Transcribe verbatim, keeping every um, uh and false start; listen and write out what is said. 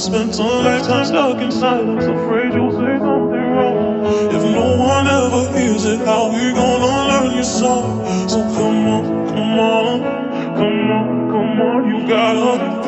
spent a lifetime stuck in silence, afraid you'll say something wrong. If no one ever hears it, how we gonna learn your song? So come on, come on, come on, come on, you gotta